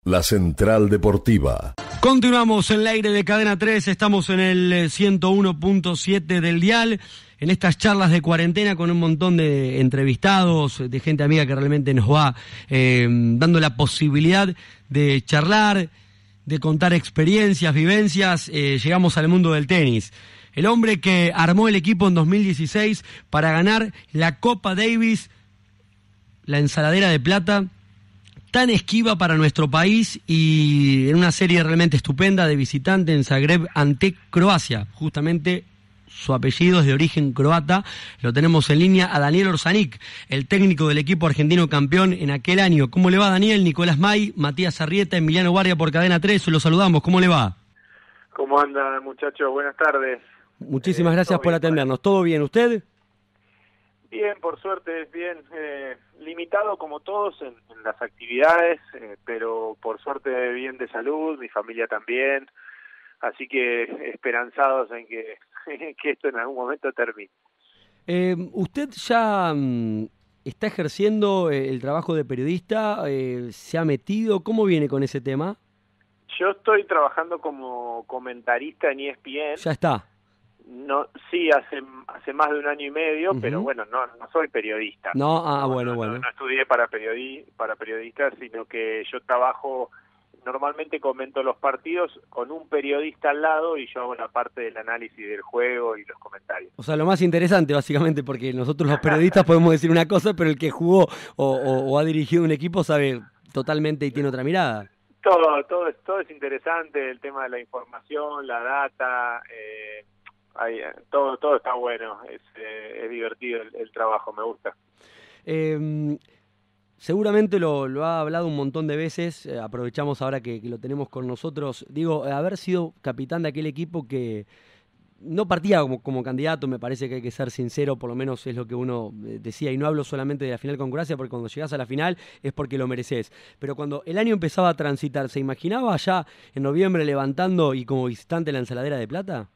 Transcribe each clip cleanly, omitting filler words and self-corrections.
La Central Deportiva. Continuamos en el aire de Cadena 3, estamos en el 101.7 del dial, en estas charlas de cuarentena con un montón de entrevistados, de gente amiga que realmente nos va dando la posibilidad de charlar, de contar experiencias, vivencias. Llegamos al mundo del tenis. El hombre que armó el equipo en 2016 para ganar la Copa Davis, la ensaladera de plata, tan esquiva para nuestro país, y en una serie realmente estupenda de visitante en Zagreb ante Croacia. Justamente su apellido es de origen croata. Lo tenemos en línea a Daniel Orsanic, el técnico del equipo argentino campeón en aquel año. ¿Cómo le va, Daniel? Nicolás May, Matías Arrieta, Emiliano Guardia por Cadena 3, lo saludamos. ¿Cómo le va? ¿Cómo anda, muchachos? Buenas tardes. Muchísimas gracias por atendernos. ¿Todo bien? ¿Usted? Bien, por suerte, bien. Limitado como todos en las actividades, pero por suerte bien de salud, mi familia también. Así que esperanzados en que esto en algún momento termine. ¿Usted ya está ejerciendo el trabajo de periodista? ¿Se ha metido? ¿Cómo viene con ese tema? Yo estoy trabajando como comentarista en ESPN. Ya está. No, sí, hace más de un año y medio, pero bueno, no soy periodista. Bueno. No estudié para periodista, sino que yo trabajo, normalmente comento los partidos con un periodista al lado y yo hago la parte del análisis del juego y los comentarios. O sea, lo más interesante, básicamente, porque nosotros los periodistas podemos decir una cosa, pero el que jugó o ha dirigido un equipo sabe totalmente y tiene otra mirada. Todo es interesante, el tema de la información, la data, todo está bueno, es divertido el trabajo, me gusta. Seguramente lo ha hablado un montón de veces, aprovechamos ahora que lo tenemos con nosotros. Digo, haber sido capitán de aquel equipo que no partía como candidato, me parece que hay que ser sincero, por lo menos es lo que uno decía, y no hablo solamente de la final con Croacia, porque cuando llegás a la final es porque lo mereces. Pero cuando el año empezaba a transitar, ¿se imaginaba ya en noviembre levantando y como visitante la ensaladera de plata?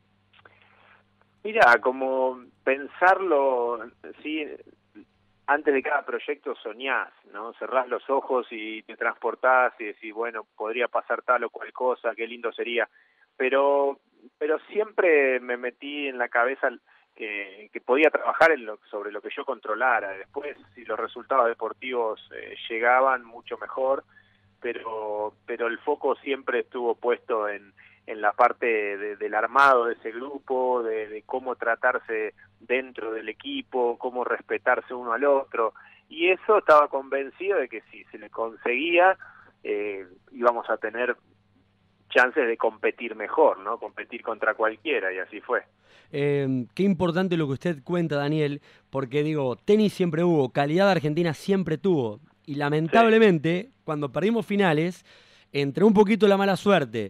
Mira, como pensarlo, sí, antes de cada proyecto soñás, ¿no? Cerrás los ojos y te transportás y decís, bueno, podría pasar tal o cual cosa, qué lindo sería. Pero siempre me metí en la cabeza que podía trabajar sobre lo que yo controlara. Después, si los resultados deportivos llegaban, mucho mejor, pero el foco siempre estuvo puesto en la parte del armado de ese grupo, de cómo tratarse dentro del equipo, cómo respetarse uno al otro, y eso estaba convencido de que si se le conseguía, íbamos a tener chances de competir mejor, ¿no? Competir contra cualquiera, y así fue. Qué importante lo que usted cuenta, Daniel, porque digo, tenis siempre hubo, calidad argentina siempre tuvo, y lamentablemente, cuando perdimos finales, entró un poquito la mala suerte,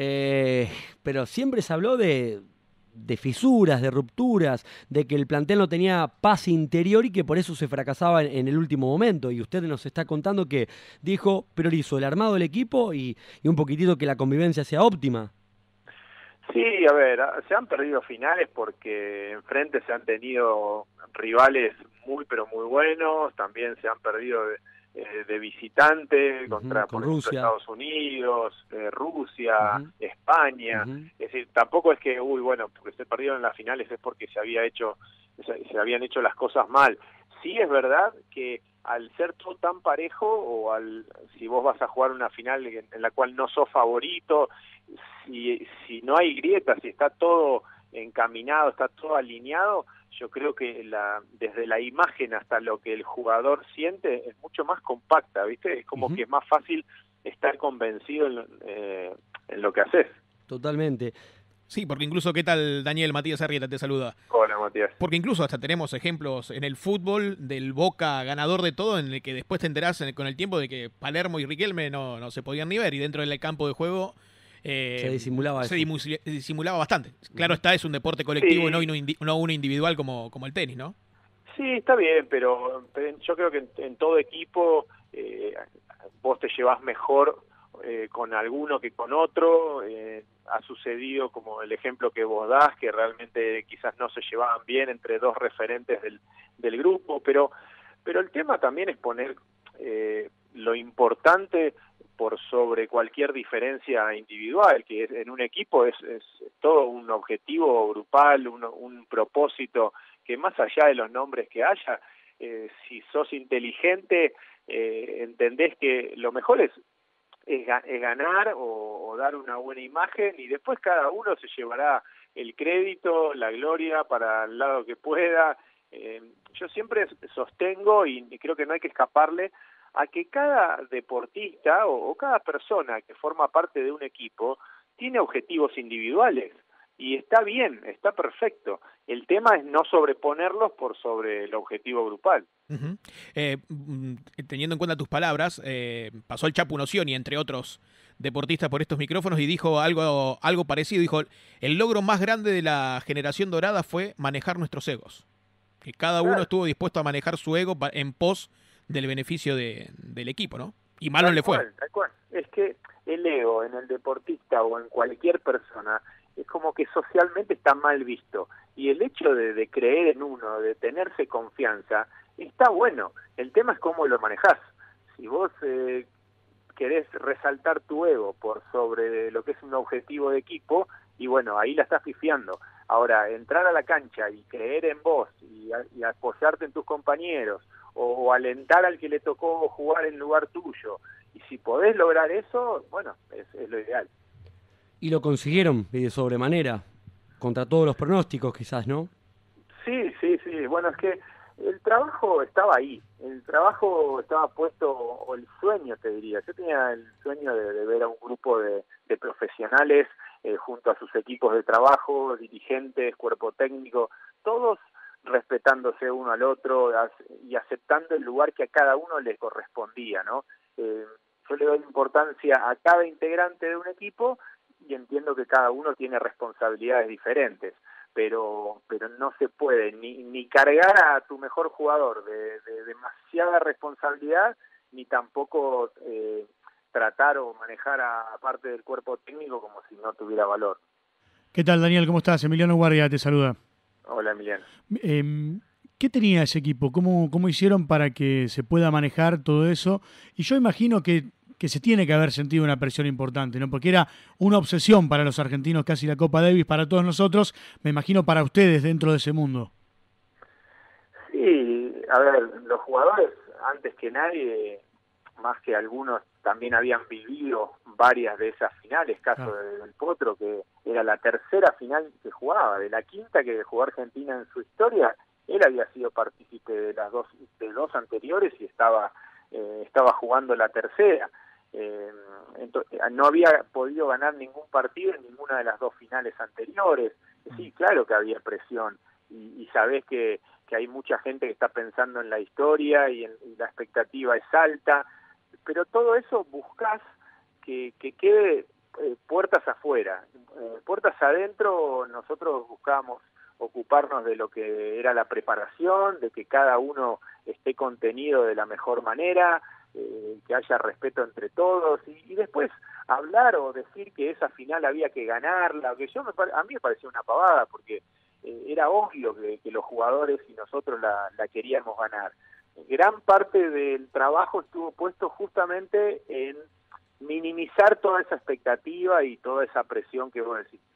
pero siempre se habló de fisuras, de rupturas, de que el plantel no tenía paz interior y que por eso se fracasaba en el último momento. Y usted nos está contando que dijo, priorizo el armado del equipo y un poquitito que la convivencia sea óptima. Sí, a ver, se han perdido finales porque enfrente se han tenido rivales muy pero muy buenos, también se han perdido de visitante contra, por ejemplo, Estados Unidos, Rusia, España. Es decir, tampoco es que, porque se perdieron en las finales es porque se habían hecho las cosas mal. Sí es verdad que al ser todo tan parejo, o si vos vas a jugar una final en la cual no sos favorito, si no hay grietas, si está todo encaminado, está todo alineado, yo creo que desde la imagen hasta lo que el jugador siente es mucho más compacta, ¿viste? Es como que es más fácil estar convencido en lo que haces. Totalmente. Sí, porque incluso, ¿qué tal, Daniel? Matías Arrieta te saluda. Hola, Matías. Porque incluso hasta tenemos ejemplos en el fútbol del Boca ganador de todo, en el que después te enterás con el tiempo de que Palermo y Riquelme no se podían ni ver, y dentro del campo de juego se disimulaba bastante. Claro está, es un deporte colectivo, sí. No uno individual como el tenis, ¿no? Sí, está bien, pero yo creo que en todo equipo vos te llevás mejor con alguno que con otro. Ha sucedido, como el ejemplo que vos das, que realmente quizás no se llevaban bien entre dos referentes del grupo, pero el tema también es poner lo importante por sobre cualquier diferencia individual, que en un equipo es todo un objetivo grupal, un propósito que más allá de los nombres que haya, si sos inteligente, entendés que lo mejor es ganar o dar una buena imagen, y después cada uno se llevará el crédito, la gloria para el lado que pueda. Yo siempre sostengo, y creo que no hay que escaparle, a que cada deportista o cada persona que forma parte de un equipo tiene objetivos individuales, y está bien, está perfecto. El tema es no sobreponerlos por sobre el objetivo grupal. Uh-huh. Teniendo en cuenta tus palabras, pasó el Chapu Nocioni, entre otros deportistas, por estos micrófonos, y dijo algo parecido. Dijo: el logro más grande de la generación dorada fue manejar nuestros egos, que cada uno estuvo dispuesto a manejar su ego en pos del beneficio del equipo, ¿no? Y malo le fue. Tal cual. Es que el ego en el deportista o en cualquier persona es como que socialmente está mal visto, y el hecho de creer en uno, de tenerse confianza, está bueno. El tema es cómo lo manejás. Si vos querés resaltar tu ego por sobre lo que es un objetivo de equipo, y bueno, ahí la estás pifiando. Ahora, entrar a la cancha y creer en vos y apoyarte en tus compañeros, o alentar al que le tocó jugar en lugar tuyo, y si podés lograr eso, bueno, es lo ideal. Y lo consiguieron de sobremanera, contra todos los pronósticos quizás, ¿no? Sí. Bueno, es que el trabajo estaba ahí, el trabajo estaba puesto, o el sueño, te diría. Yo tenía el sueño de ver a un grupo de profesionales junto a sus equipos de trabajo, dirigentes, cuerpo técnico, todos respetándose uno al otro y aceptando el lugar que a cada uno le correspondía, ¿no? Yo le doy importancia a cada integrante de un equipo, y entiendo que cada uno tiene responsabilidades diferentes, pero no se puede ni cargar a tu mejor jugador de demasiada responsabilidad, ni tampoco tratar o manejar a parte del cuerpo técnico como si no tuviera valor. ¿Qué tal, Daniel? ¿Cómo estás? Emiliano Guardia te saluda. Hola, Emiliano. ¿Qué tenía ese equipo? ¿Cómo hicieron para que se pueda manejar todo eso? Y yo imagino que se tiene que haber sentido una presión importante, ¿no? Porque era una obsesión para los argentinos, casi la Copa Davis, para todos nosotros, me imagino para ustedes dentro de ese mundo. Sí, a ver, los jugadores, antes que nadie, más que algunos, también habían vivido varias de esas finales, caso del Potro, que era la tercera final que jugaba, de la quinta que jugó Argentina en su historia. Él había sido partícipe de las dos anteriores y estaba jugando la tercera. Entonces, no había podido ganar ningún partido en ninguna de las dos finales anteriores. Sí, claro que había presión, y sabés que hay mucha gente que está pensando en la historia, y la expectativa es alta, pero todo eso buscás que quede puertas afuera. Puertas adentro, nosotros buscábamos ocuparnos de lo que era la preparación, de que cada uno esté contenido de la mejor manera, que haya respeto entre todos, y después hablar o decir que esa final había que ganarla, que a mí me parecía una pavada, porque era obvio que los jugadores y nosotros la queríamos ganar. Gran parte del trabajo estuvo puesto justamente en minimizar toda esa expectativa y toda esa presión que vos decís.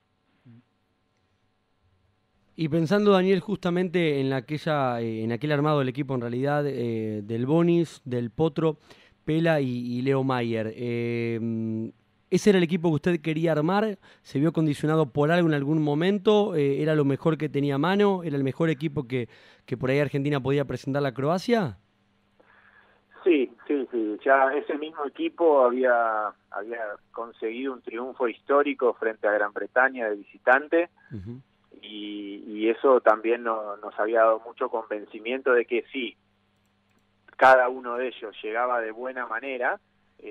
Y pensando, Daniel, justamente en aquel armado del equipo, en realidad, del Bonis, del Potro, Pela y Leo Mayer, ¿ese era el equipo que usted quería armar? ¿Se vio condicionado por algo en algún momento? ¿Era lo mejor que tenía a mano? ¿Era el mejor equipo que por ahí Argentina podía presentar a Croacia? Sí. Ya ese mismo equipo había conseguido un triunfo histórico frente a Gran Bretaña de visitante. Uh-huh. Y eso también nos había dado mucho convencimiento de que sí, cada uno de ellos llegaba de buena manera,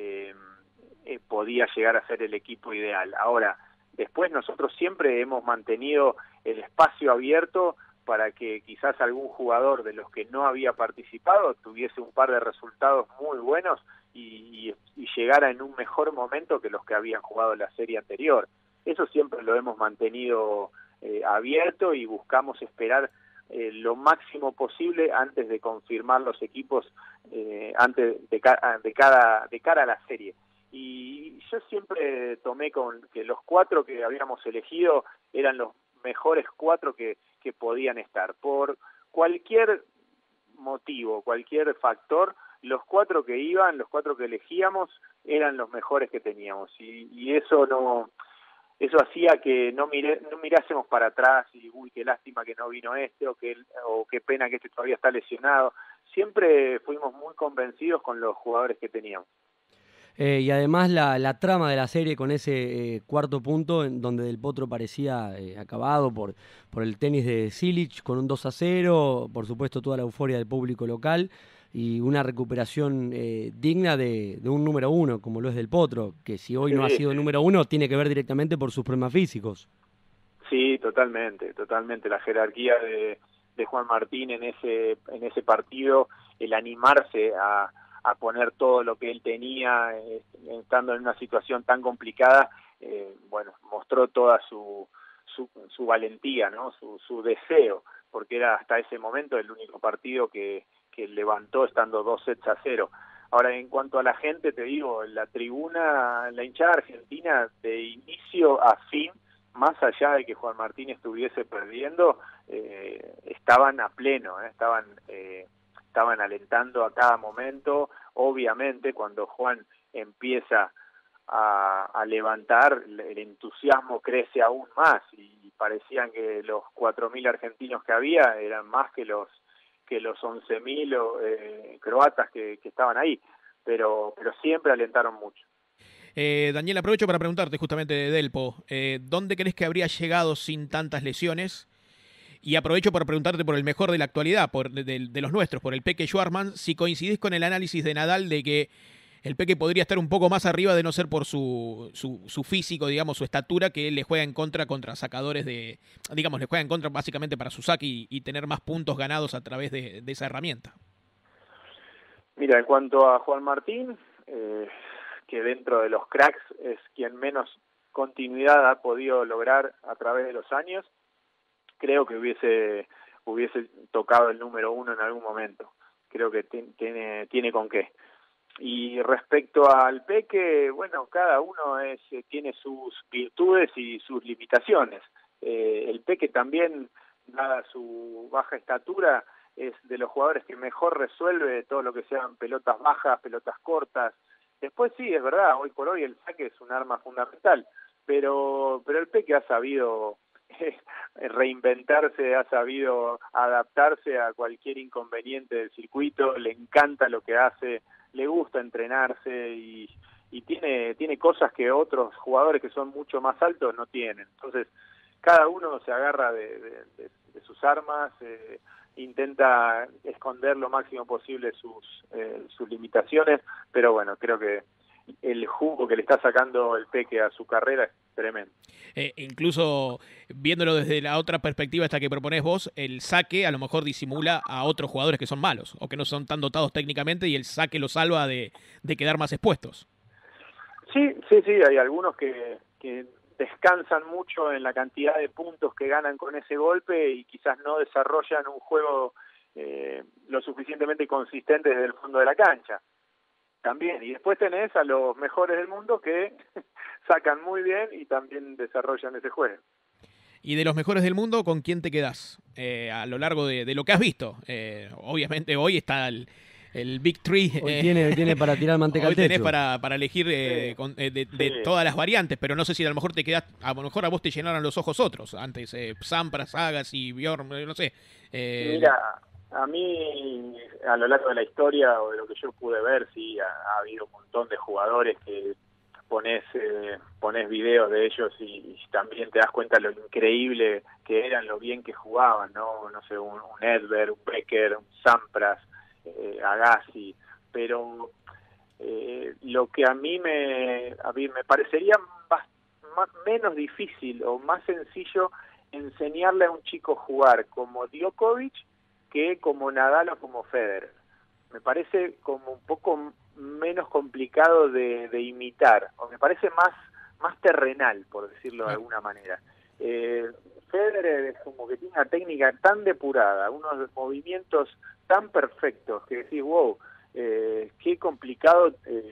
podía llegar a ser el equipo ideal. Ahora, después nosotros siempre hemos mantenido el espacio abierto para que quizás algún jugador de los que no había participado tuviese un par de resultados muy buenos y llegara en un mejor momento que los que habían jugado la serie anterior. Eso siempre lo hemos mantenido abierto, y buscamos esperar lo máximo posible antes de confirmar los equipos antes de cara a la serie. y yo siempre tomé con que los 4 que habíamos elegido eran los mejores 4 que podían estar. Por cualquier motivo, cualquier factor, los 4 que iban, los 4 que elegíamos, eran los mejores que teníamos. Y eso hacía que no mirásemos para atrás y uy, qué lástima que no vino este, o qué pena que este todavía está lesionado. Siempre fuimos muy convencidos con los jugadores que teníamos. Y además la trama de la serie con ese cuarto punto, en donde Del Potro parecía acabado por el tenis de Cilic, con un 2-0, por supuesto toda la euforia del público local y una recuperación digna de un número 1, como lo es Del Potro, que si hoy no ha sido número 1, tiene que ver directamente por sus problemas físicos. Sí, totalmente. La jerarquía de Juan Martín en ese partido, el animarse a poner todo lo que él tenía, estando en una situación tan complicada, mostró toda su valentía, ¿no? Su deseo, porque era hasta ese momento el único partido que levantó estando 2-0. Ahora, en cuanto a la gente, te digo, la tribuna, la hinchada argentina, de inicio a fin, más allá de que Juan Martín estuviese perdiendo, estaban a pleno, estaban alentando a cada momento. Obviamente, cuando Juan empieza a levantar, el entusiasmo crece aún más y parecían que los 4.000 argentinos que había eran más que los 11.000 croatas que estaban ahí, pero siempre alentaron mucho. Daniel, aprovecho para preguntarte justamente de Delpo, ¿dónde crees que habría llegado sin tantas lesiones? Y aprovecho para preguntarte por el mejor de la actualidad, de los nuestros, por el Peque Schwarman, si coincidís con el análisis de Nadal de que el Peque podría estar un poco más arriba de no ser por su físico, digamos, su estatura, que le juega en contra sacadores le juega en contra básicamente para su saque y tener más puntos ganados a través de esa herramienta. Mira, en cuanto a Juan Martín, que dentro de los cracks es quien menos continuidad ha podido lograr a través de los años, creo que hubiese tocado el número 1 en algún momento. Creo que tiene con qué. Y respecto al Peque, bueno, cada uno tiene sus virtudes y sus limitaciones. El Peque también, dada su baja estatura, es de los jugadores que mejor resuelve todo lo que sean pelotas bajas, pelotas cortas. Después sí, es verdad, hoy por hoy el saque es un arma fundamental, pero el Peque ha sabido reinventarse, ha sabido adaptarse a cualquier inconveniente del circuito, le encanta lo que hace, le gusta entrenarse y tiene cosas que otros jugadores que son mucho más altos no tienen. Entonces, cada uno se agarra de sus armas, intenta esconder lo máximo posible sus limitaciones, pero bueno, creo que el jugo que le está sacando el Peque a su carrera es tremendo. Incluso viéndolo desde la otra perspectiva esta que proponés vos, el saque a lo mejor disimula a otros jugadores que son malos o que no son tan dotados técnicamente y el saque lo salva de quedar más expuestos. Sí, hay algunos que descansan mucho en la cantidad de puntos que ganan con ese golpe y quizás no desarrollan un juego lo suficientemente consistente desde el fondo de la cancha. También, y después tenés a los mejores del mundo que sacan muy bien y también desarrollan ese juego. Y de los mejores del mundo, ¿con quién te quedás a lo largo de lo que has visto? Obviamente hoy está el Big Three. Hoy tiene para tirar manteca al techo. Hoy tenés para elegir de todas las variantes, pero no sé si a lo mejor a lo mejor a vos te llenaron los ojos otros. Antes, Sampras, Agassi, Bjorn, no sé. Mira, a mí, a lo largo de la historia o de lo que yo pude ver, sí, ha habido un montón de jugadores que pones videos de ellos y también te das cuenta lo increíble que eran, lo bien que jugaban, ¿no? No sé, un Edberg, un Becker, un Sampras, Agassi, pero lo que a mí me parecería menos difícil o más sencillo enseñarle a un chico jugar como Djokovic que como Nadal o como Federer. Me parece como un poco menos complicado de imitar, o me parece más terrenal, por decirlo de alguna manera. Federer es como que tiene una técnica tan depurada, unos movimientos tan perfectos, que decís, wow, qué complicado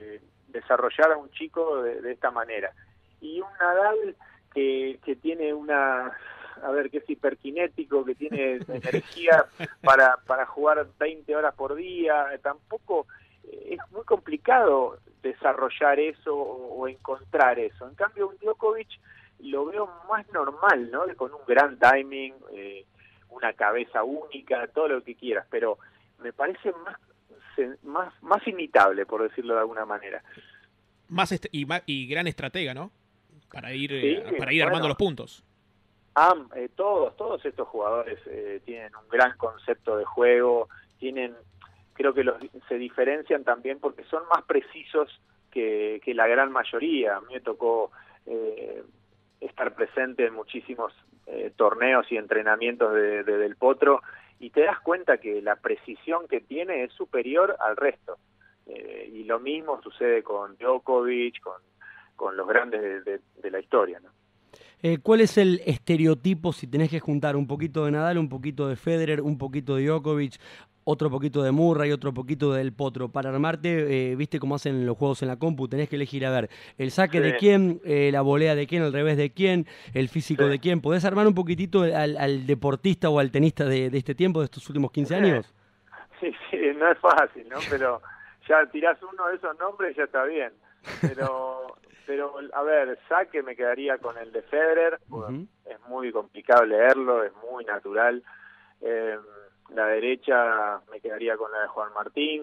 desarrollar a un chico de esta manera. Y un Nadal que tiene a ver, que es hiperkinético, que tiene energía para jugar 20 horas por día, tampoco es muy complicado desarrollar eso o encontrar eso. En cambio, un Djokovic lo veo más normal, ¿no? Con un gran timing, una cabeza única, todo lo que quieras, pero me parece más imitable, por decirlo de alguna manera. Y gran estratega, ¿no? Para ir bueno, armando los puntos. Todos estos jugadores tienen un gran concepto de juego, creo que se diferencian también porque son más precisos que la gran mayoría. A mí me tocó estar presente en muchísimos torneos y entrenamientos Del Potro, y te das cuenta que la precisión que tiene es superior al resto. Y lo mismo sucede con Djokovic, con los grandes de la historia, ¿no? ¿Cuál es el estereotipo, si tenés que juntar un poquito de Nadal, un poquito de Federer, un poquito de Djokovic, otro poquito de Murray, otro poquito de Del Potro? Para armarte, viste cómo hacen los juegos en la compu, tenés que elegir, a ver, el saque de quién, la volea de quién, el revés de quién, el físico de quién. ¿Podés armar un poquitito al deportista o al tenista de este tiempo, de estos últimos 15 años? Sí, no es fácil, ¿no? Pero ya tirás uno de esos nombres y ya está bien. Pero a ver, saque me quedaría con el de Federer. Es muy complicado leerlo, es muy natural. La derecha me quedaría con la de Juan Martín.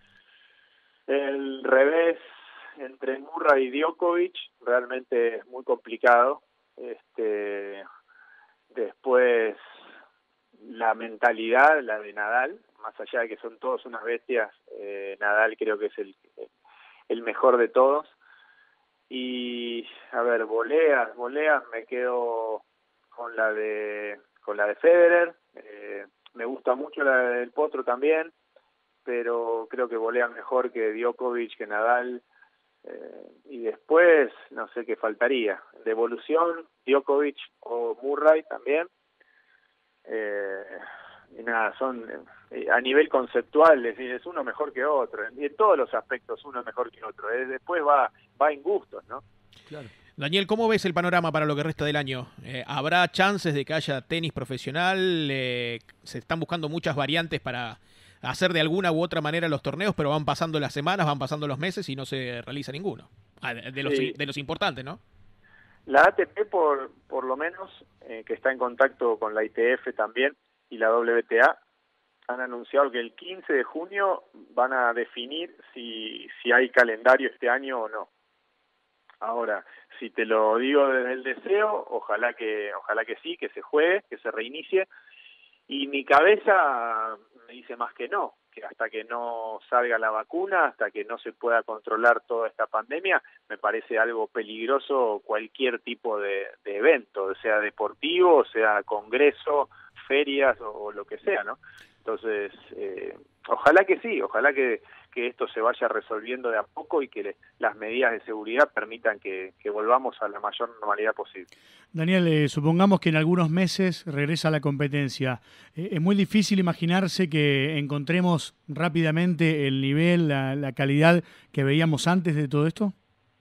El revés entre Murray y Djokovic realmente es muy complicado. Después la mentalidad, la de Nadal, más allá de que son todos unas bestias, Nadal creo que es el mejor de todos. Y a ver, voleas me quedo con la de Federer. Me gusta mucho la del Potro también, pero creo que volea mejor que Djokovic, que Nadal. Y después no sé qué faltaría, de evolución Djokovic o Murray también. Y nada, son a nivel conceptual, es decir, es uno mejor que otro, y en todos los aspectos uno es mejor que otro. Después va en gustos, ¿no? Claro. Daniel, ¿cómo ves el panorama para lo que resta del año? ¿Habrá chances de que haya tenis profesional? Se están buscando muchas variantes para hacer de alguna u otra manera los torneos, pero van pasando las semanas, van pasando los meses y no se realiza ninguno. De los importantes, ¿no? La ATP, por lo menos, que está en contacto con la ITF también, y la WTA, han anunciado que el 15 de junio van a definir si hay calendario este año o no. Ahora, si te lo digo desde el deseo, ojalá que sí, que se juegue, que se reinicie, y mi cabeza me dice más que no, que hasta que no salga la vacuna, hasta que no se pueda controlar toda esta pandemia, me parece algo peligroso cualquier tipo de evento, sea deportivo, sea congreso, ferias o lo que sea, ¿no? Entonces, ojalá que sí, ojalá que esto se vaya resolviendo de a poco y que las medidas de seguridad permitan que volvamos a la mayor normalidad posible. Daniel, supongamos que en algunos meses regresa la competencia. Es muy difícil imaginarse que encontremos rápidamente el nivel, la calidad que veíamos antes de todo esto.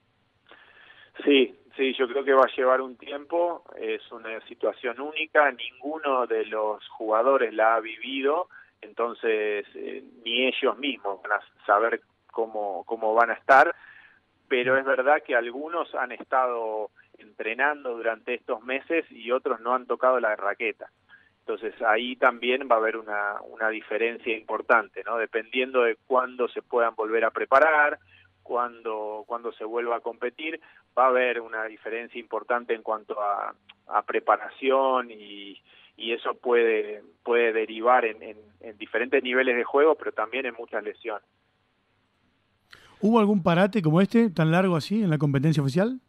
Sí, yo creo que va a llevar un tiempo, es una situación única, ninguno de los jugadores la ha vivido, entonces ni ellos mismos van a saber cómo van a estar, pero es verdad que algunos han estado entrenando durante estos meses y otros no han tocado la raqueta. Entonces ahí también va a haber una diferencia importante, ¿no? Dependiendo de cuándo se puedan volver a preparar, cuando se vuelva a competir, va a haber una diferencia importante en cuanto a preparación y eso puede derivar en diferentes niveles de juego, pero también en muchas lesiones. ¿Hubo algún parate como este, tan largo así, en la competencia oficial?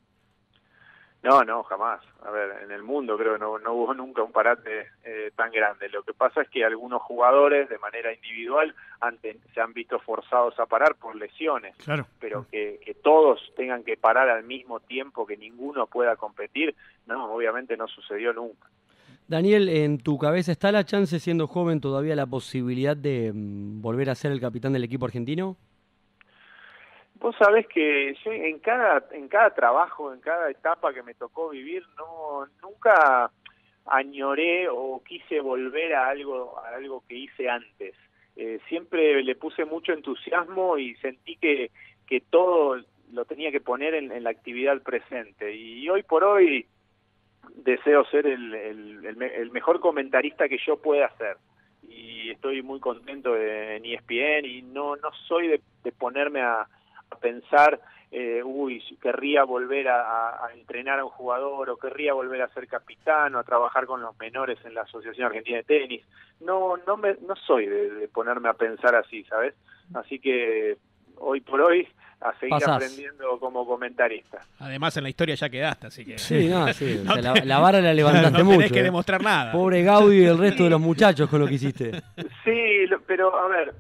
No, jamás. A ver, en el mundo creo que no hubo nunca un parate tan grande. Lo que pasa es que algunos jugadores de manera individual se han visto forzados a parar por lesiones. Claro. Pero que todos tengan que parar al mismo tiempo, que ninguno pueda competir, no, obviamente no sucedió nunca. Daniel, ¿en tu cabeza está la chance, siendo joven, todavía la posibilidad de volver a ser el capitán del equipo argentino? Vos sabés que yo en cada trabajo, en cada etapa que me tocó vivir, nunca añoré o quise volver a algo que hice antes. Siempre le puse mucho entusiasmo y sentí que todo lo tenía que poner en la actividad presente. Y hoy por hoy deseo ser el mejor comentarista que yo pueda ser. Y estoy muy contento en ESPN y no soy de ponerme a pensar, querría volver a entrenar a un jugador, o querría volver a ser capitán, o a trabajar con los menores en la Asociación Argentina de Tenis. No soy de ponerme a pensar así, ¿sabes? Así que hoy por hoy a seguir aprendiendo como comentarista. Además en la historia ya quedaste, así que... Sí, o sea, la vara la levantaste no mucho. No tenés que demostrar nada. Pobre Gaudio y el resto de los muchachos con lo que hiciste. Sí, pero a ver,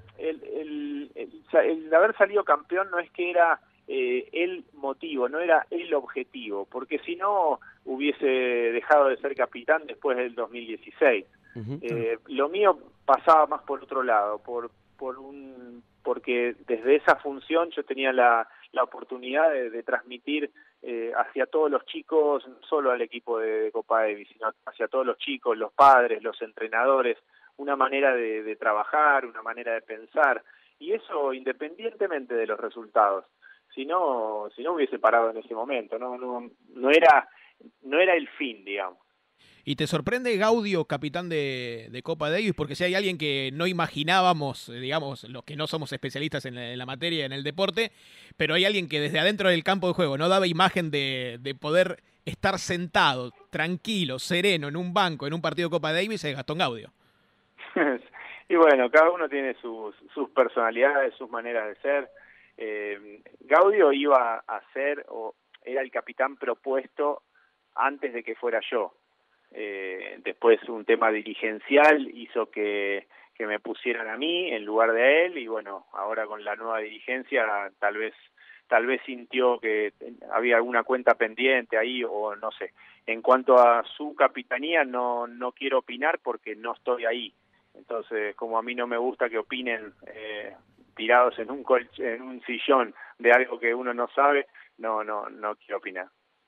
el haber salido campeón no es que era el motivo, no era el objetivo, porque si no hubiese dejado de ser capitán después del 2016. Lo mío pasaba más por otro lado, porque desde esa función yo tenía la oportunidad de transmitir hacia todos los chicos, no solo al equipo de Copa Davis, sino hacia todos los chicos, los padres, los entrenadores, una manera de trabajar, una manera de pensar, y eso independientemente de los resultados. Si no hubiese parado en ese momento, no era el fin, digamos. ¿Y te sorprende Gaudio, capitán de Copa Davis? Porque si hay alguien que no imaginábamos, digamos, los que no somos especialistas en la materia, en el deporte, pero hay alguien que desde adentro del campo de juego no daba imagen de poder estar sentado, tranquilo, sereno, en un banco, en un partido de Copa Davis, es Gastón Gaudio. Y bueno, cada uno tiene sus personalidades, sus maneras de ser. Gaudio iba a ser, o era el capitán propuesto antes de que fuera yo. Después un tema dirigencial hizo que me pusieran a mí en lugar de él, y bueno, ahora con la nueva dirigencia tal vez sintió que había alguna cuenta pendiente ahí, o no sé. En cuanto a su capitanía no quiero opinar porque no estoy ahí. Entonces, como a mí no me gusta que opinen tirados en un sillón de algo que uno no sabe, no quiero opinar.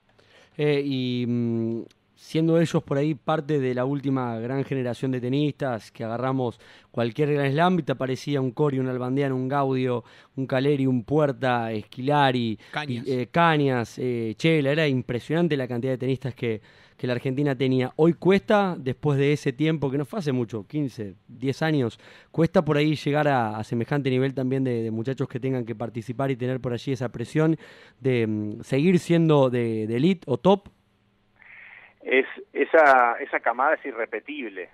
Siendo ellos por ahí parte de la última gran generación de tenistas, que agarramos cualquier Grand Slam y te aparecía un Cory, un Nalbandián, un Gaudio, un Caleri, un Puerta, Esquilari, Cañas, Chela. Era impresionante la cantidad de tenistas que la Argentina tenía. Hoy cuesta, después de ese tiempo, que no fue hace mucho, 15, 10 años, cuesta por ahí llegar a semejante nivel también de muchachos que tengan que participar y tener por allí esa presión de seguir siendo de elite o top. Esa camada es irrepetible.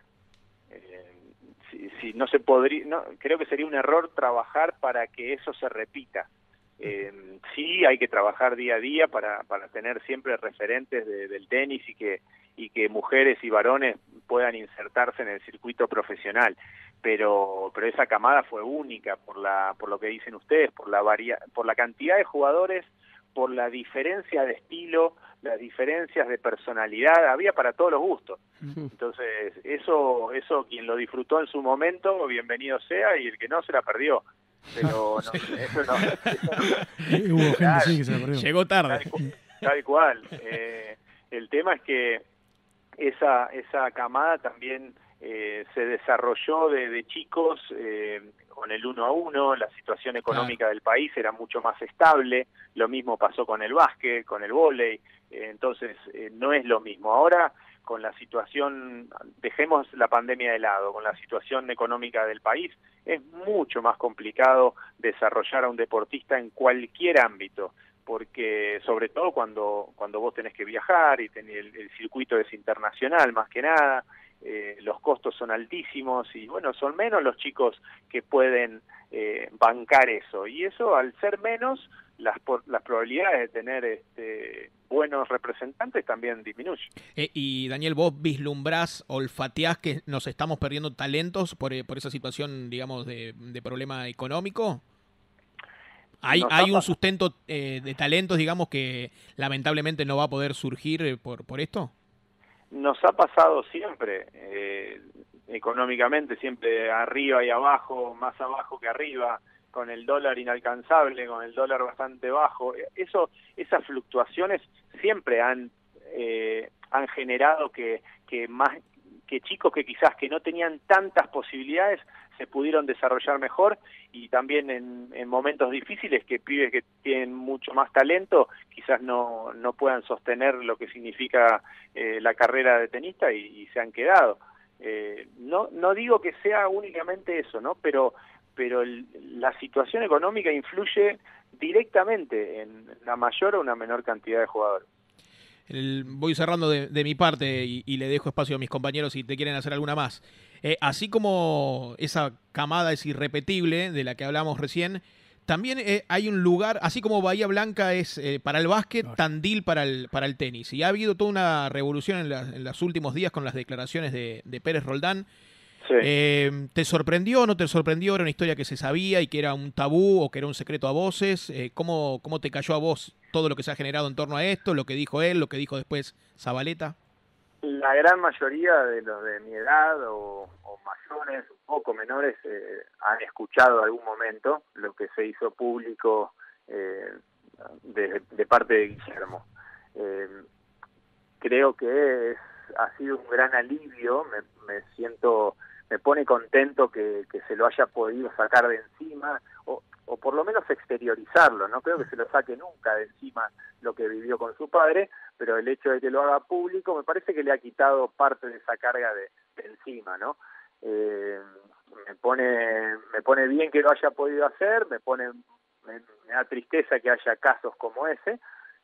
Si no se podría, creo que sería un error trabajar para que eso se repita. Sí, hay que trabajar día a día para tener siempre referentes del tenis y que mujeres y varones puedan insertarse en el circuito profesional. Pero esa camada fue única por lo que dicen ustedes, por la cantidad de jugadores, por la diferencia de estilo, las diferencias de personalidad, había para todos los gustos. Entonces, eso quien lo disfrutó en su momento, bienvenido sea, y el que no se la perdió. Pero eso no. Hubo gente sí que se la perdió. Llegó tarde. Tal cual. El tema es que esa camada también se desarrolló de chicos con el 1 a 1, la situación económica del país era mucho más estable, lo mismo pasó con el básquet, con el vóley, entonces no es lo mismo. Ahora, con la situación, dejemos la pandemia de lado, con la situación económica del país, es mucho más complicado desarrollar a un deportista en cualquier ámbito, porque sobre todo cuando vos tenés que viajar y el circuito es internacional más que nada, los costos son altísimos y bueno, son menos los chicos que pueden bancar eso, y eso al ser menos, las probabilidades de tener buenos representantes también disminuyen. Y Daniel, ¿vos vislumbrás, olfateás que nos estamos perdiendo talentos por esa situación, digamos, de problema económico? ¿Hay un sustento de talentos, digamos, que lamentablemente no va a poder surgir por esto? Nos ha pasado siempre, económicamente, siempre arriba y abajo, más abajo que arriba, con el dólar inalcanzable, con el dólar bastante bajo. Esas fluctuaciones siempre han generado que chicos que quizás que no tenían tantas posibilidades se pudieron desarrollar mejor, y también en momentos difíciles que pibes que tienen mucho más talento quizás no puedan sostener lo que significa la carrera de tenista y se han quedado. No digo que sea únicamente eso, ¿no? Pero la situación económica influye directamente en la mayor o una menor cantidad de jugadores. Voy cerrando de mi parte y le dejo espacio a mis compañeros si te quieren hacer alguna más. Así como esa camada es irrepetible de la que hablamos recién, también hay un lugar, así como Bahía Blanca es para el básquet, Tandil para el tenis. Y ha habido toda una revolución en los últimos días con las declaraciones de Pérez Roldán. Sí. ¿Te sorprendió o no te sorprendió? ¿Era una historia que se sabía y que era un tabú o que era un secreto a voces? ¿Cómo te cayó a vos todo lo que se ha generado en torno a esto? Lo que dijo él, lo que dijo después Zabaleta. La gran mayoría de los de mi edad o mayores, un poco menores, han escuchado algún momento lo que se hizo público de parte de Guillermo. Creo que ha sido un gran alivio, me pone contento que se lo haya podido sacar de encima, o por lo menos exteriorizarlo. No creo que se lo saque nunca de encima lo que vivió con su padre, pero el hecho de que lo haga público me parece que le ha quitado parte de esa carga de encima, ¿no? Me pone bien que lo haya podido hacer, me da tristeza que haya casos como ese,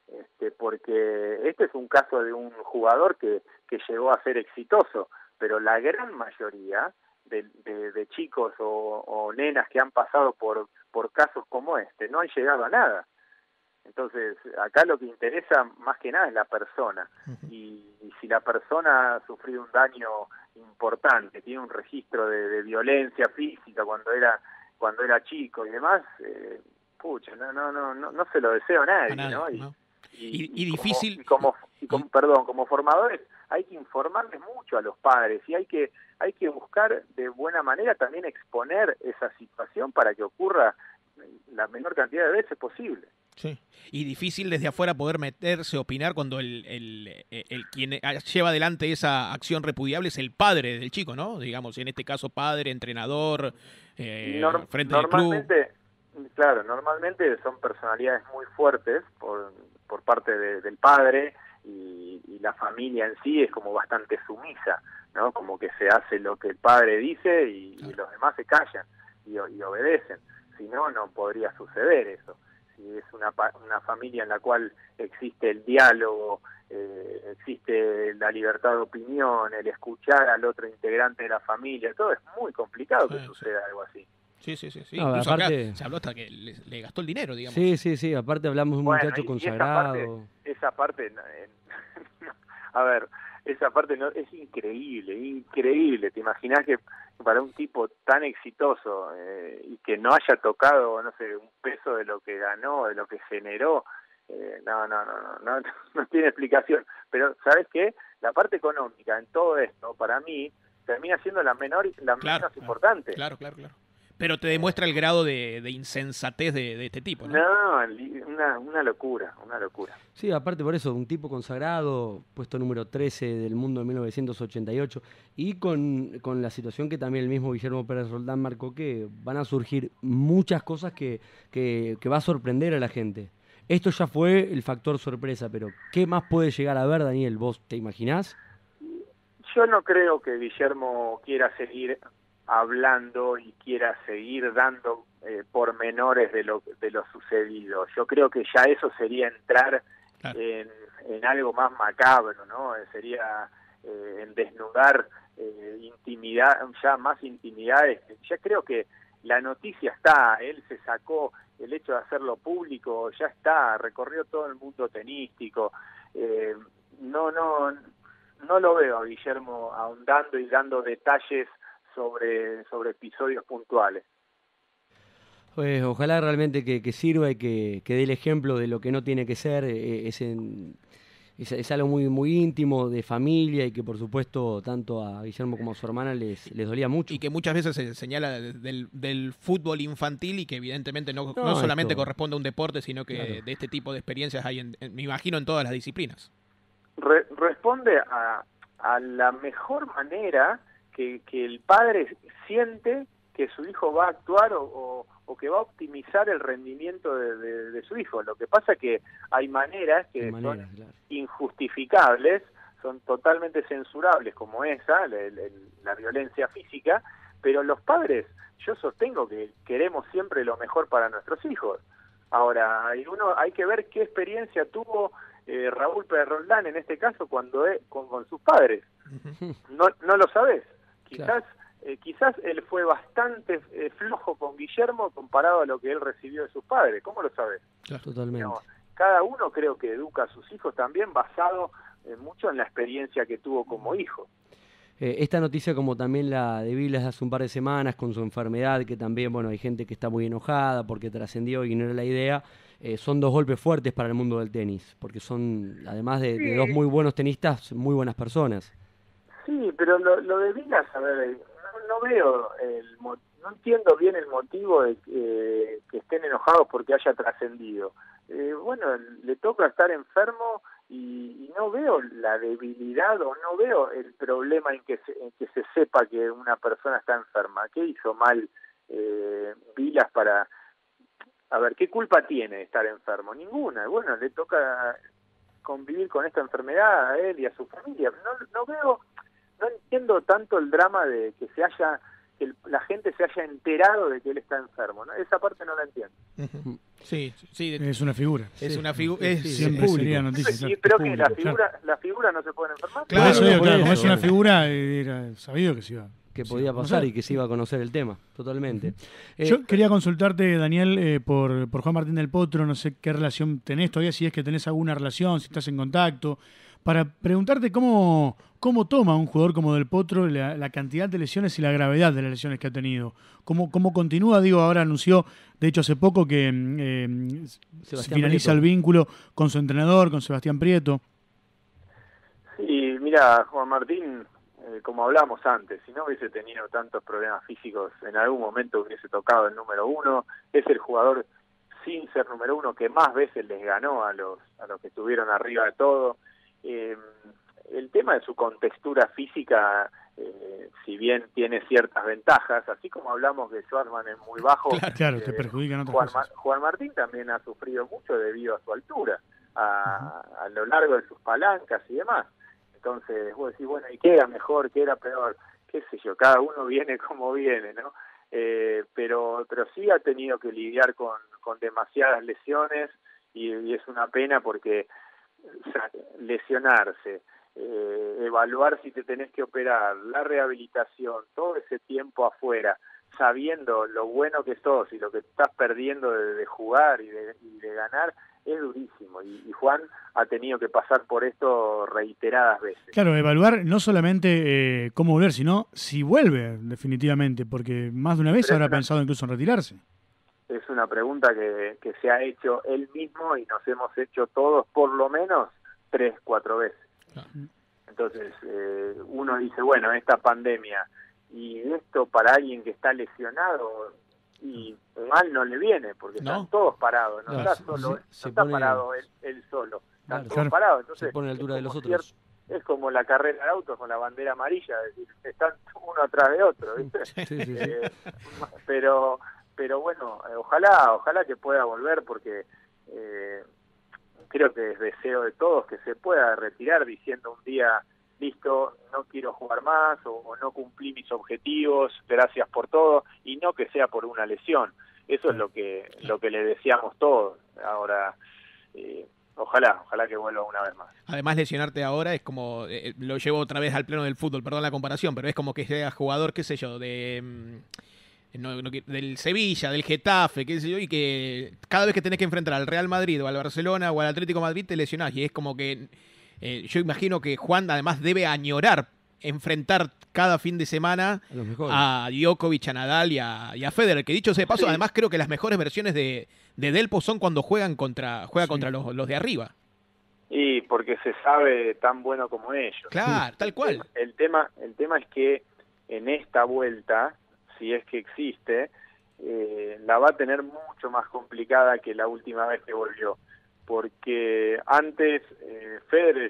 porque este es un caso de un jugador que llegó a ser exitoso, pero la gran mayoría de chicos o nenas que han pasado por casos como este no han llegado a nada. Entonces, acá lo que interesa más que nada es la persona. Y si la persona ha sufrido un daño importante, tiene un registro de violencia física cuando era chico y demás, pucha, no se lo deseo a nadie, ¿no? Y difícil. Como formadores hay que informarles mucho a los padres y hay que buscar de buena manera también exponer esa situación para que ocurra la menor cantidad de veces posible. Sí. Y difícil desde afuera poder meterse, opinar cuando el quien lleva adelante esa acción repudiable es el padre del chico, ¿no? Digamos, en este caso padre, entrenador, frente del club. Claro, normalmente son personalidades muy fuertes por parte del padre, y la familia en sí es como bastante sumisa, ¿no? Como que se hace lo que el padre dice y los demás se callan y obedecen. Si no, no podría suceder eso. Si es una familia en la cual existe el diálogo, existe la libertad de opinión, el escuchar al otro integrante de la familia, todo es muy complicado que suceda algo así. Sí. No, incluso aparte, acá se habló hasta que le gastó el dinero, digamos. Sí, aparte hablamos de un muchacho consagrado. Esa parte a ver, esa parte no, es increíble. ¿Te imaginas que para un tipo tan exitoso y que no haya tocado, no sé, un peso de lo que ganó, de lo que generó? No tiene explicación. Pero ¿sabes qué? La parte económica en todo esto, para mí, termina siendo la menos importante. Claro. Pero te demuestra el grado de insensatez de este tipo, ¿no? Una locura. Sí, aparte por eso, un tipo consagrado, puesto número 13 del mundo en 1988, y con la situación que también el mismo Guillermo Pérez Roldán marcó, que van a surgir muchas cosas que va a sorprender a la gente. Esto ya fue el factor sorpresa, pero ¿qué más puede llegar a ver, Daniel? ¿Vos te imaginás? Yo no creo que Guillermo quiera seguir hablando y quiera seguir dando pormenores de lo sucedido. Yo creo que ya eso sería entrar en algo más macabro, ¿no? Sería en desnudar intimidad, ya más intimidades. Ya creo que la noticia está, él se sacó el hecho de hacerlo público, ya está, recorrió todo el mundo tenístico. No lo veo a Guillermo ahondando y dando detalles sobre episodios puntuales. Pues ojalá realmente que sirva y que dé el ejemplo de lo que no tiene que ser. es algo muy, muy íntimo, de familia, y que por supuesto tanto a Guillermo como a su hermana les dolía mucho. Y que muchas veces se señala del fútbol infantil y que evidentemente no solamente esto... corresponde a un deporte, sino que Claro. de este tipo de experiencias hay, me imagino, en todas las disciplinas. Responde a la mejor manera que el padre siente que su hijo va a actuar o que va a optimizar el rendimiento de su hijo. Lo que pasa es que hay maneras que son claro. injustificables, son totalmente censurables, como esa, la violencia física, pero los padres, yo sostengo que queremos siempre lo mejor para nuestros hijos. Ahora, hay que ver qué experiencia tuvo Raúl Pérez Roldán en este caso cuando con sus padres. No lo sabés. Quizás él fue bastante flojo con Guillermo comparado a lo que él recibió de sus padres. ¿Cómo lo sabés? Totalmente. No, cada uno creo que educa a sus hijos también basado mucho en la experiencia que tuvo como hijo. Esta noticia, como también la de Vilas hace un par de semanas con su enfermedad, que también, bueno, hay gente que está muy enojada porque trascendió y no era la idea, son dos golpes fuertes para el mundo del tenis, porque son, además de dos muy buenos tenistas, muy buenas personas. Sí, pero lo de Vilas, a ver, no veo, no entiendo bien el motivo de que estén enojados porque haya trascendido. Bueno, le toca estar enfermo y no veo la debilidad o no veo el problema en que se sepa que una persona está enferma. ¿Qué hizo mal Vilas para... A ver, ¿qué culpa tiene de estar enfermo? Ninguna. Bueno, le toca convivir con esta enfermedad a él y a su familia. No entiendo tanto el drama de que la gente se haya enterado de que él está enfermo, ¿no? Esa parte no la entiendo. Sí. Es una figura. Es una figura. Siempre sería noticia. Sí, pero que la figura no se puede enfermar. Claro, Claro, claro, por como eso. es una figura, era sabido que se iba. Que podía no pasar sé. y que se iba a conocer el tema, totalmente. Yo quería consultarte, Daniel, por Juan Martín del Potro, no sé qué relación tenés todavía, si es que tenés alguna relación, si estás en contacto, para preguntarte cómo toma un jugador como Del Potro la cantidad de lesiones y la gravedad de las lesiones que ha tenido. ¿Cómo continúa? Digo, ahora anunció, de hecho hace poco, que finaliza el vínculo con su entrenador, con Sebastián Prieto. Sí, mira, Juan Martín, como hablamos antes, si no hubiese tenido tantos problemas físicos, en algún momento hubiese tocado el número uno. Es el jugador, sin ser número uno, que más veces les ganó a los que estuvieron arriba de todo. El tema de su contextura física, si bien tiene ciertas ventajas, así como hablamos que Schwartzman es muy bajo, Claro, te perjudican otras cosas. Juan Martín también ha sufrido mucho debido a su altura, a lo largo de sus palancas y demás. Entonces vos decís, bueno, ¿y qué era mejor, qué era peor? Qué sé yo, cada uno viene como viene, ¿no? Pero sí ha tenido que lidiar con demasiadas lesiones y es una pena porque lesionarse, evaluar si te tenés que operar, la rehabilitación, todo ese tiempo afuera, sabiendo lo bueno que sos y lo que estás perdiendo de jugar y de ganar, es durísimo. Y Juan ha tenido que pasar por esto reiteradas veces. Claro, evaluar no solamente cómo volver, sino si vuelve definitivamente, porque más de una vez habrá pensado incluso en retirarse. Es una pregunta que se ha hecho él mismo y nos hemos hecho todos por lo menos 3-4 veces. Entonces uno dice, bueno, esta pandemia y esto para alguien que está lesionado y mal no le viene porque están todos parados, no está solo, no está parado él solo, están todos parados. Entonces se pone a la altura de los otros. Es como la carrera de autos con la bandera amarilla, es decir, están uno atrás de otro, ¿viste? Sí. Pero bueno, ojalá que pueda volver porque creo que es deseo de todos que se pueda retirar diciendo un día, listo, no quiero jugar más o no cumplí mis objetivos, gracias por todo, y no que sea por una lesión. Eso es lo que le deseamos todos. Ahora, ojalá que vuelva una vez más. Además, lesionarte ahora es como, lo llevo otra vez al plano del fútbol, perdón la comparación, pero es como que sea jugador, qué sé yo, del Sevilla, del Getafe, qué sé yo, y que cada vez que tenés que enfrentar al Real Madrid o al Barcelona o al Atlético de Madrid te lesionás, y es como que yo imagino que Juan además debe añorar enfrentar cada fin de semana a Djokovic, a Nadal y a Federer, que dicho sea de paso, además creo que las mejores versiones de Delpo son cuando juega contra los de arriba. Y porque se sabe tan bueno como ellos. Claro, tal cual. El tema es que en esta vuelta, si es que existe, la va a tener mucho más complicada que la última vez que volvió, porque antes Federer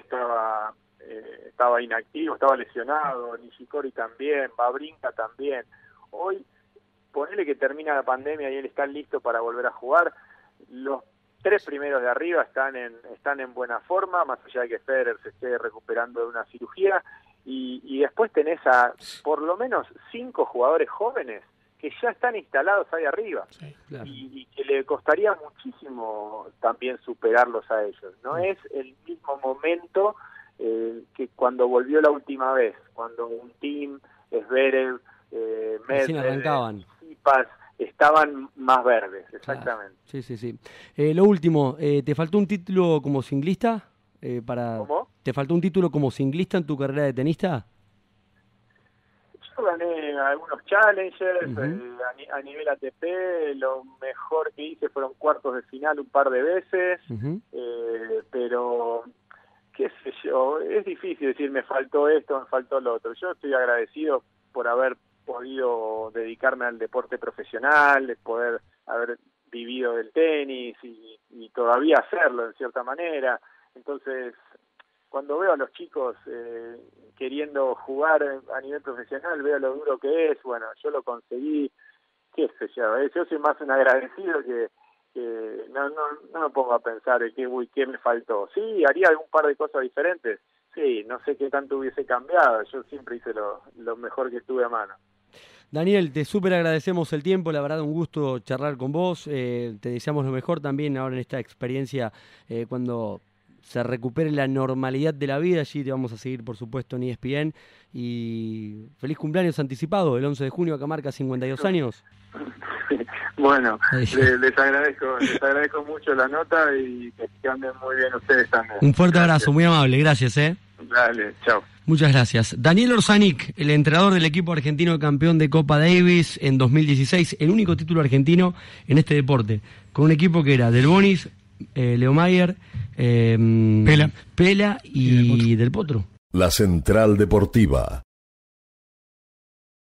estaba inactivo, estaba lesionado, Nishikori también, Wawrinka también. Hoy, ponele que termina la pandemia y él está listo para volver a jugar, los 3 primeros de arriba están en buena forma, más allá de que Federer se esté recuperando de una cirugía, y después tenés a por lo menos 5 jugadores jóvenes que ya están instalados ahí arriba. Sí, claro. y que le costaría muchísimo también superarlos a ellos. No es el mismo momento que cuando volvió la última vez, cuando un team, Zverev, Medvedev, Tsitsipas, estaban más verdes, exactamente. Claro. Sí. Lo último, ¿te faltó un título como singlista? ¿Cómo? ¿Te faltó un título como singlista en tu carrera de tenista? Yo gané algunos challengers, a nivel ATP, lo mejor que hice fueron cuartos de final un par de veces, pero qué sé yo, es difícil decir me faltó esto, me faltó lo otro. Yo estoy agradecido por haber podido dedicarme al deporte profesional, de poder haber vivido del tenis y todavía hacerlo en cierta manera. Entonces, cuando veo a los chicos queriendo jugar a nivel profesional, veo lo duro que es. Bueno, yo lo conseguí, qué sé yo soy más un agradecido que no me pongo a pensar qué me faltó. Sí, haría algún par de cosas diferentes, sí, no sé qué tanto hubiese cambiado, yo siempre hice lo mejor que estuve a mano. Daniel, te súper agradecemos el tiempo, la verdad un gusto charlar con vos, te deseamos lo mejor también ahora en esta experiencia cuando se recupere la normalidad de la vida. Allí te vamos a seguir, por supuesto, en ESPN. Y feliz cumpleaños anticipado, el 11 de junio, que marca 52 años. Bueno, les agradezco mucho la nota y que anden muy bien ustedes también. Un fuerte abrazo, muy amable, gracias. Dale, chao. Muchas gracias. Daniel Orsanic, el entrenador del equipo argentino campeón de Copa Davis en 2016, el único título argentino en este deporte, con un equipo que era Del Bonis, Leo Mayer, Pela y Del Potro. La Central Deportiva.